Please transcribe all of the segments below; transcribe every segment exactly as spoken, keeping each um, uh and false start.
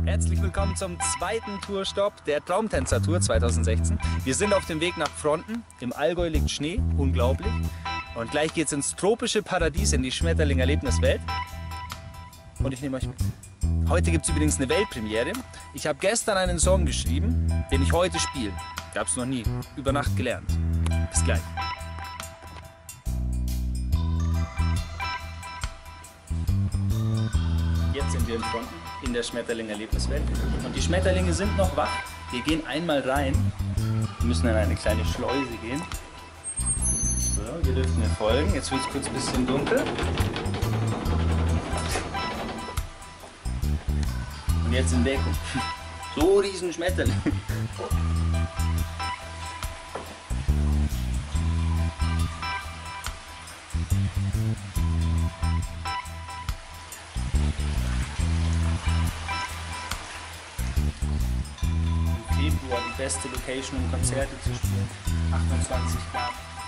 Herzlich willkommen zum zweiten Tourstopp der Traumtänzer Tour zweitausendsechzehn. Wir sind auf dem Weg nach Fronten. Im Allgäu liegt Schnee, unglaublich. Und gleich geht's ins tropische Paradies, in die Schmetterling-Erlebniswelt. Und ich nehme euch mit. Heute gibt es übrigens eine Weltpremiere. Ich habe gestern einen Song geschrieben, den ich heute spiele. Gab's noch nie. Über Nacht gelernt. Bis gleich. Jetzt sind wir in Fronten, in der Schmetterling-Erlebniswelt. Und die Schmetterlinge sind noch wach. Wir gehen einmal rein. Wir müssen in eine kleine Schleuse gehen. So, wir dürfen mir folgen. Jetzt wird es kurz ein bisschen dunkel. Und jetzt in Deckung. So riesen Schmetterling. Februar die beste Location, um Konzerte zu spielen. achtundzwanzig Grad.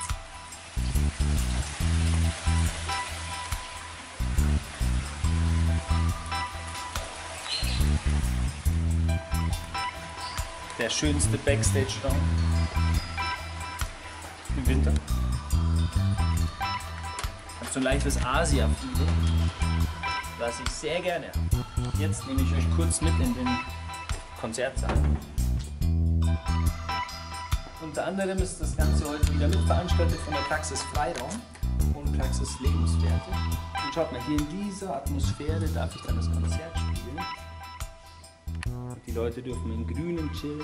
Der schönste Backstage-Raum im Winter. Hat so ein leichtes Asia-Fieber, was ich sehr gerne habe. Jetzt nehme ich euch kurz mit in den Konzertsaal. Unter anderem ist das Ganze heute wieder mitveranstaltet von der Praxis Freiraum und Praxis Lebenswerte. Und schaut mal, hier in dieser Atmosphäre darf ich dann das Konzert spielen. Und die Leute dürfen im Grünen chillen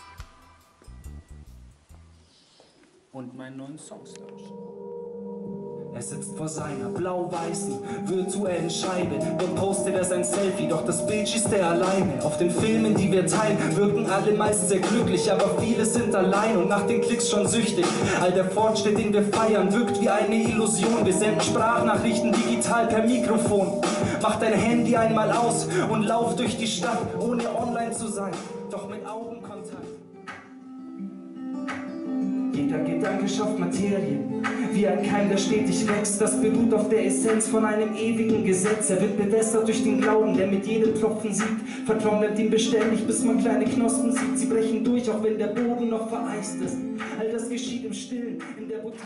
und meinen neuen Songs lauschen. Er sitzt vor seiner blau-weißen, virtuellen Scheibe. Dort postet er sein Selfie, doch das Bild schießt er alleine. Auf den Filmen, die wir teilen, wirken alle meist sehr glücklich, aber viele sind allein und nach den Klicks schon süchtig. All der Fortschritt, den wir feiern, wirkt wie eine Illusion. Wir senden Sprachnachrichten digital per Mikrofon. Mach dein Handy einmal aus und lauf durch die Stadt, ohne online zu sein, doch mit Augenkontakt. Jeder Gedanke schafft Materie, wie ein Keim, der stetig wächst. Das beruht auf der Essenz von einem ewigen Gesetz. Er wird bewässert durch den Glauben, der mit jedem Tropfen siegt. Vertrocknet ihn beständig, bis man kleine Knospen sieht. Sie brechen durch, auch wenn der Boden noch vereist ist. All das geschieht im Stillen, in der Botanik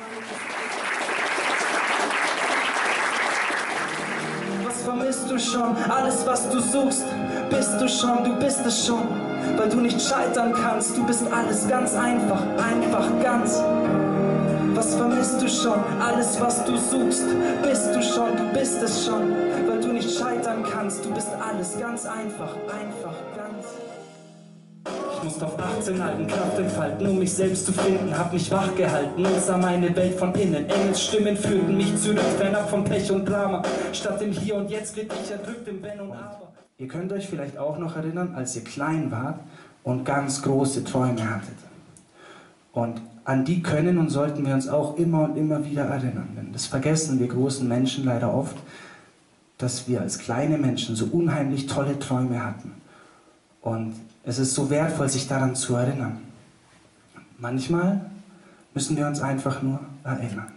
des... Was vermisst du schon? Alles, was du suchst, bist du schon, du bist es schon. Weil du nicht scheitern kannst, du bist alles ganz einfach, einfach ganz. Was vermisst du schon? Alles, was du suchst, bist du schon, du bist es schon. Weil du nicht scheitern kannst, du bist alles ganz einfach, einfach ganz. Ich musste auf achtzehn alten Kraft entfalten, um mich selbst zu finden. Hab mich wach gehalten und sah meine Welt von innen. Engelsstimmen führten mich zurück, fernab von Pech und Drama. Statt im Hier und Jetzt glitt ich erdrückt im Wenn und Aber. Ihr könnt euch vielleicht auch noch erinnern, als ihr klein wart und ganz große Träume hattet. Und an die können und sollten wir uns auch immer und immer wieder erinnern. Denn das vergessen wir großen Menschen leider oft, dass wir als kleine Menschen so unheimlich tolle Träume hatten. Und es ist so wertvoll, sich daran zu erinnern. Manchmal müssen wir uns einfach nur erinnern.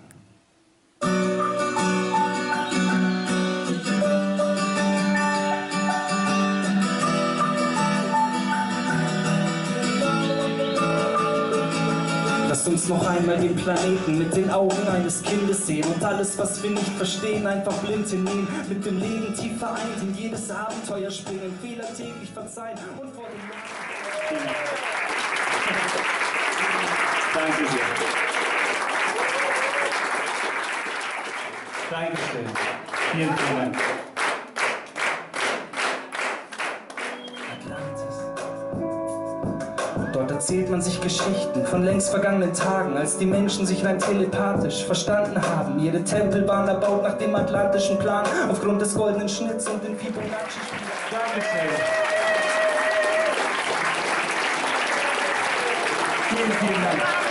Lasst uns noch einmal den Planeten mit den Augen eines Kindes sehen und alles, was wir nicht verstehen, einfach blind hinnehmen. Mit dem Leben tief vereint, in jedes Abenteuer springen, Fehler täglich verzeihen und vor dem Jahr... Danke dir. Dankeschön. Vielen, vielen Dank. Dort erzählt man sich Geschichten von längst vergangenen Tagen, als die Menschen sich rein telepathisch verstanden haben. Ihre Tempel waren erbaut nach dem atlantischen Plan, aufgrund des goldenen Schnitts und den Fibonacci-Spielen. Dankeschön. Vielen, vielen Dank.